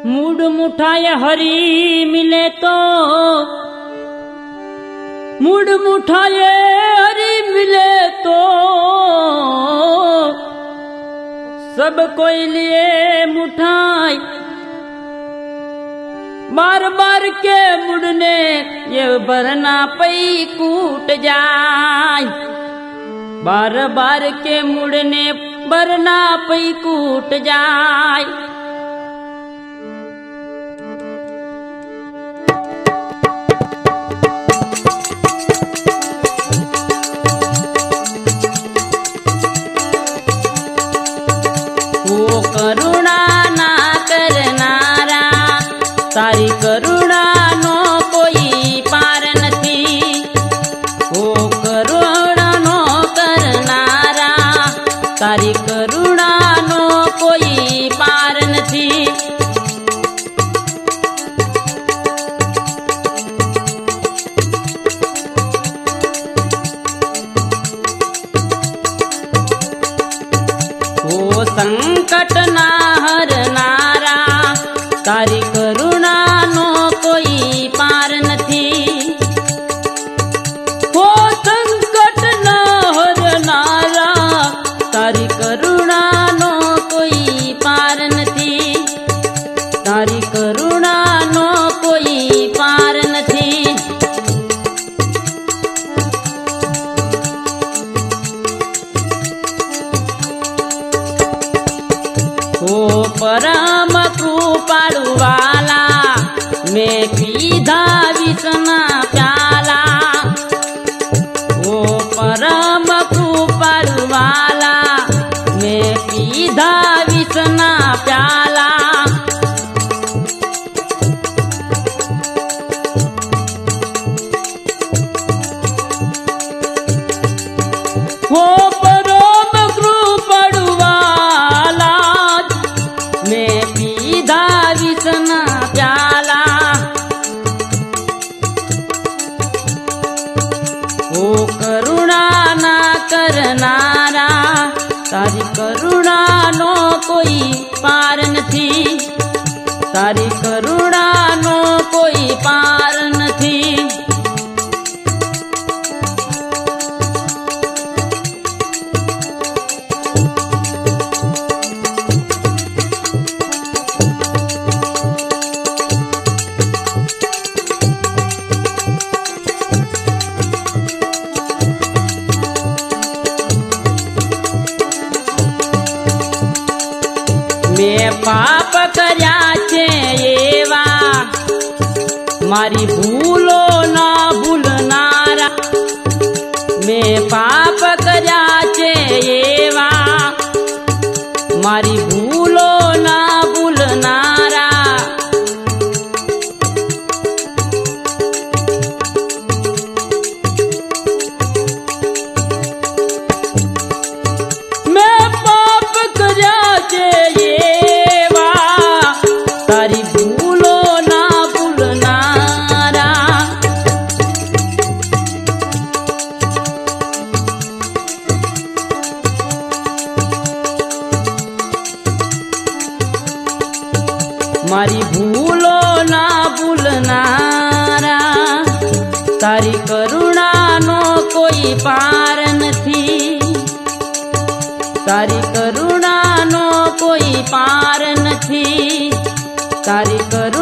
Mood मुठाए हरी मिले तो, mood मुठाए हरी मिले तो, सब कोई लिए मुठाई। बार बार के मुड़ने ये बरना पई कूट जाय, बार बार के मुड़ने बरना पई कूट जाय। वो करुणा ना करनारा, तारी करुणा नो कोई पार नथी। वो करुणा नो करनारा, तारी करुणा नो कोई पार नथी। वो संकट ना हरनारा, तारी करुणा नो कोई पार नथी। वो संकट ना हरनारा, तारी करुणा नो कोई पार नथी। तारी करुणा नो कोई पार नथी। ओ परम कृपाळु वाला, मैं पीधा विषना प्याला। ओ परम कृपाळु वाला, मैं पीधा विषना प्याला। ओ परम कृपाळु वाला, मैं पीधा विषना प्याला। ओ करुणा ना करनारा, तारी करुणा नो कोई पार नथी। तारी करुणा नो कोई पार नथी। मैं पाप कर्या छे एवा, मारी भूलो ना भूलनारा। मैं पाप कर्या छे एवा, मारी भूलो ना भूलनारा। मैं पाप कर्या छे एवा, तारी भूलो ना भूलनारा। मारी भूलो ना भूलनारा, तारी करुणा नो कोई पार नथी। तारी करुणा नो कोई पार नथी। तारी करुणा